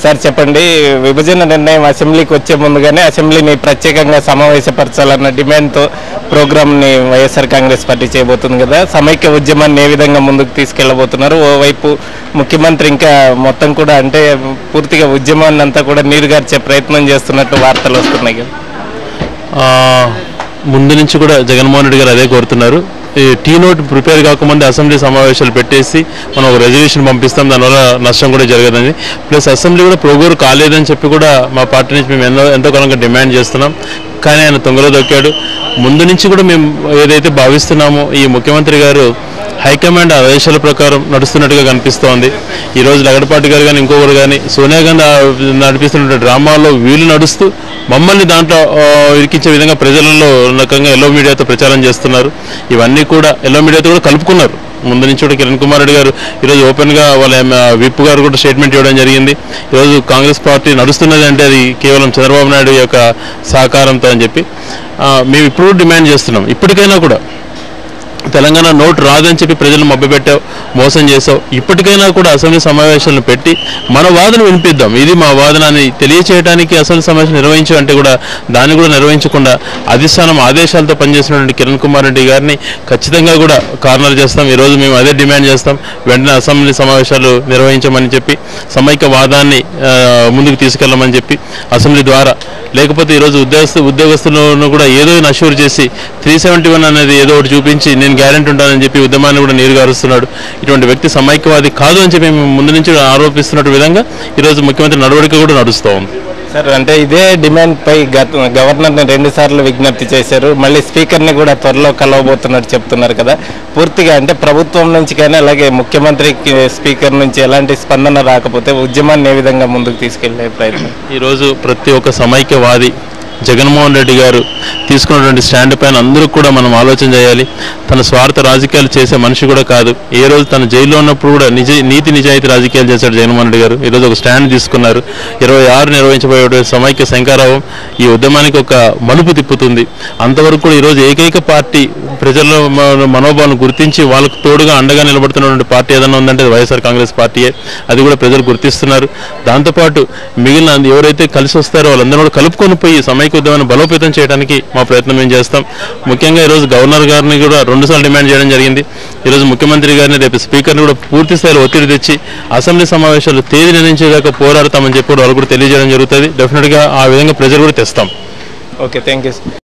Sir చెప్పండి, విభజన నిర్ణయం అసెంబ్లీకి వచ్చే ముందుగానే అసెంబ్లీని ప్రత్యేకంగా సమావేశపరచాలన్న డిమాండ్తో ప్రోగ్రామ్ని వైఎస్ఆర్ కాంగ్రెస్ పార్టీ చేయబోతుంది కదా. సమైక్య ఉద్యమాన్ని ఏ విధంగా ముందుకు తీసుకెళ్లబోతున్నారు? ఓవైపు ముఖ్యమంత్రి ఇంకా మొత్తం కూడా అంటే పూర్తిగా ఉద్యమాన్ని అంతా కూడా నీరుగార్చే ప్రయత్నం చేస్తున్నట్టు వార్తలు వస్తున్నాయి కదా. ముందు నుంచి కూడా జగన్మోహన్ రెడ్డి గారు అదే కోరుతున్నారు. టీ నోట్ ప్రిపేర్ కాకముందే అసెంబ్లీ సమావేశాలు పెట్టేసి మనం ఒక రెజల్యూషన్ పంపిస్తాం, దానివల్ల నష్టం కూడా జరగదని. ప్లస్ అసెంబ్లీ కూడా ప్రోగ్రెస్ కాలేదని చెప్పి కూడా మా పార్టీ నుంచి మేము ఎంతో కాలంగా డిమాండ్ చేస్తున్నాం. కానీ ఆయన తొంగలో దొక్కాడు. ముందు నుంచి కూడా మేము ఏదైతే భావిస్తున్నామో ఈ ముఖ్యమంత్రి గారు హైకమాండ్ ఆదేశాల ప్రకారం నడుస్తున్నట్టుగా కనిపిస్తోంది. ఈరోజు లగడపాటి గారు కానీ ఇంకొకరు కానీ సోనియా గాంధీ నడిపిస్తున్న డ్రామాలో వీళ్ళు నడుస్తూ మమ్మల్ని దాంట్లో ఇరికించే విధంగా ప్రజలలో రకంగా ఎల్లో మీడియాతో ప్రచారం చేస్తున్నారు. ఇవన్నీ కూడా ఎల్లో మీడియాతో కూడా కలుపుకున్నారు. ముందు నుంచి కూడా కిరణ్ కుమార్ రెడ్డి గారు ఈరోజు ఓపెన్గా వాళ్ళ విప్ గారు కూడా స్టేట్మెంట్ ఇవ్వడం జరిగింది. ఈరోజు కాంగ్రెస్ పార్టీ నడుస్తున్నది అంటే అది కేవలం చంద్రబాబు నాయుడు యొక్క సహకారంతో అని చెప్పి మేము ఇప్పుడు డిమాండ్ చేస్తున్నాం. ఇప్పటికైనా కూడా తెలంగాణ నోటు రాదని చెప్పి ప్రజలు మభ్యపెట్టావు, మోసం చేసావు. ఇప్పటికైనా కూడా అసెంబ్లీ సమావేశాలను పెట్టి మన వాదన వినిపిద్దాం. ఇది మా వాదన అని తెలియచేయడానికి అసెంబ్లీ సమావేశం నిర్వహించాలంటే కూడా దాన్ని కూడా నిర్వహించకుండా అధిష్టానం ఆదేశాలతో పనిచేసినటువంటి కిరణ్ కుమార్ రెడ్డి గారిని ఖచ్చితంగా కూడా కార్నర్ చేస్తాం. ఈరోజు మేము అదే డిమాండ్ చేస్తాం. వెంటనే అసెంబ్లీ సమావేశాలు నిర్వహించమని చెప్పి సమైక్య వాదాన్ని ముందుకు తీసుకెళ్లమని చెప్పి అసెంబ్లీ ద్వారా. లేకపోతే ఈరోజు ఉద్యోగస్తులను కూడా ఏదో నష్యూర్ చేసి 371 అనేది ఏదో ఒకటి చూపించి నేను గ్యారెంటీ ఉంటానని చెప్పి ఉద్యమాన్ని కూడా నీరుగారుస్తున్నాడు. ఇటువంటి వ్యక్తి సమైక్యవాది కాదు అని చెప్పి మేము ముందు నుంచి ఆరోపిస్తున్న విధంగా ఈరోజు ముఖ్యమంత్రి నడవడిక కూడా నడుస్తూ ఉంది. సార్ అంటే ఇదే డిమాండ్ పై గవర్నర్ని 2 సార్లు విజ్ఞప్తి చేశారు. మళ్ళీ స్పీకర్ని కూడా త్వరలో కలవబోతున్నట్టు చెప్తున్నారు కదా. పూర్తిగా అంటే ప్రభుత్వం నుంచి కానీ అలాగే ముఖ్యమంత్రికి స్పీకర్ నుంచి ఎలాంటి స్పందన రాకపోతే ఉద్యమాన్ని ఏ విధంగా ముందుకు తీసుకెళ్లే ప్రయత్నం? ఈరోజు ప్రతి ఒక్క సమైక్యవాది జగన్మోహన్ రెడ్డి గారు తీసుకున్నటువంటి స్టాండ్ పైన అందరూ కూడా మనం ఆలోచన చేయాలి. తన స్వార్థ రాజకీయాలు చేసే మనిషి కూడా కాదు. ఏ రోజు తన జైల్లో ఉన్నప్పుడు కూడా నీతి నిజాయితీ రాజకీయాలు చేశాడు జగన్మోహన్ రెడ్డి గారు. ఈరోజు ఒక స్టాండ్ తీసుకున్నారు. 26 నిర్వహించబోయే సమైక్య శంఖారావం ఈ ఉద్యమానికి ఒక మలుపు తిప్పుతుంది. అంతవరకు కూడా ఈరోజు ఏకైక పార్టీ ప్రజల మనోభావాలను గుర్తించి వాళ్ళకు తోడుగా అండగా నిలబడుతున్నటువంటి పార్టీ ఏదైనా ఉందంటే వైఎస్ఆర్ కాంగ్రెస్ పార్టీయే. అది కూడా ప్రజలు గుర్తిస్తున్నారు. దాంతోపాటు మిగిలిన ఎవరైతే కలిసి వస్తారో వాళ్ళందరూ కూడా కలుపుకొని పోయి సమైక్య ఉద్యమాన్ని బలోపేతం చేయడానికి మా ప్రయత్నం మేము చేస్తాం. ముఖ్యంగా ఈరోజు గవర్నర్ గారిని కూడా 2 సార్లు డిమాండ్ చేయడం జరిగింది. ఈరోజు ముఖ్యమంత్రి గారిని రేపు స్పీకర్ని కూడా పూర్తి స్థాయిలో ఒత్తిడి తెచ్చి అసెంబ్లీ సమావేశాలు తేదీ నిర్ణయించేదాకా పోరాడతామని చెప్పి వాళ్ళు కూడా తెలియజేయడం జరుగుతుంది. డెఫినెట్గా ఆ విధంగా ప్రజలు కూడా తెస్తాం. Okay, thank you.